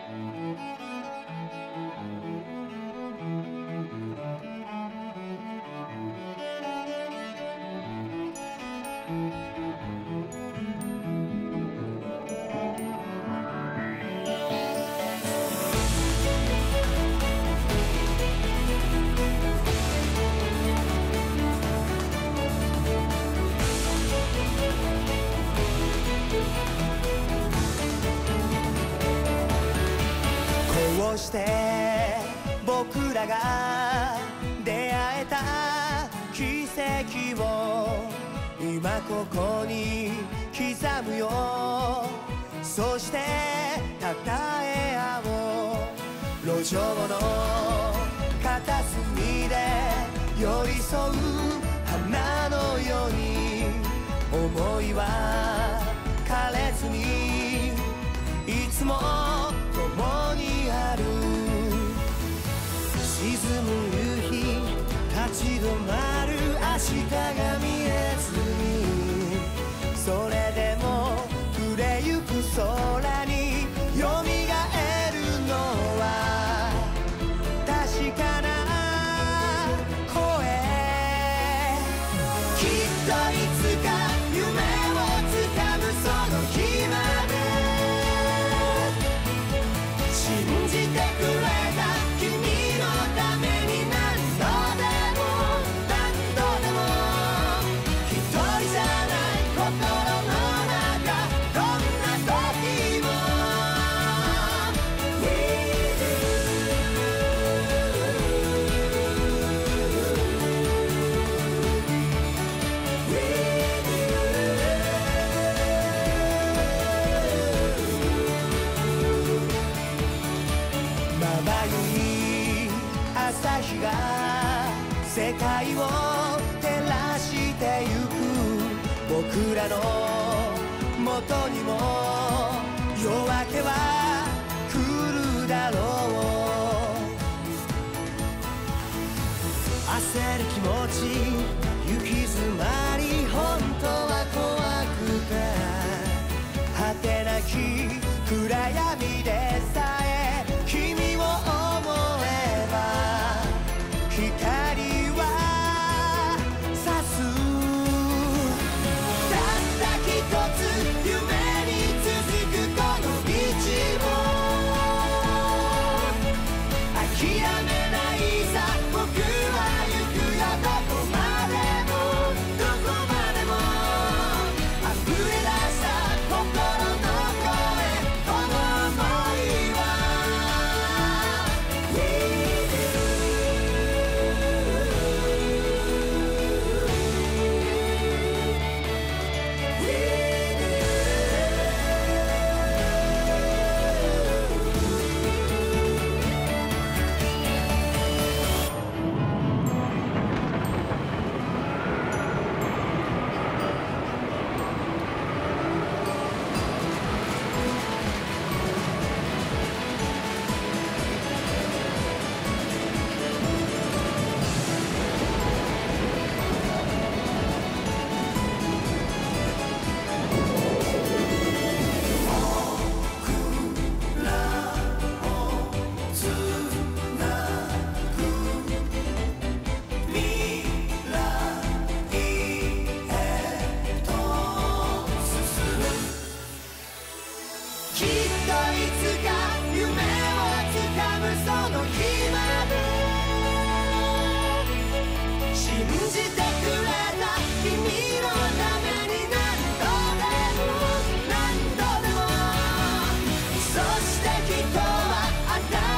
こうして僕らが出会えた奇跡を今ここに刻むよ。そしてたたえ合おう。路上の片隅で寄り添う花のように思いは枯れずにいつも共にある。沈む夕日立ち止まる明日が見えずに、それでも触れゆく空によみがえるのは確かな声。きっといつか夢をつかむその日まで信じてくれた君のために何度でも何度でも一人じゃない心の中どんな時も With you まばゆい朝日が世界を照らしてゆく。僕らの元にも夜明けは来るだろう。焦る気持ち行き詰まり本当は怖くて果てなき暗闇でさえ君を思えば光は差す。たった一つ夢に続くこの道を諦めないさ。僕は行くよどこまでもどこまでも溢れ出した心の声。この想いは Withそして人は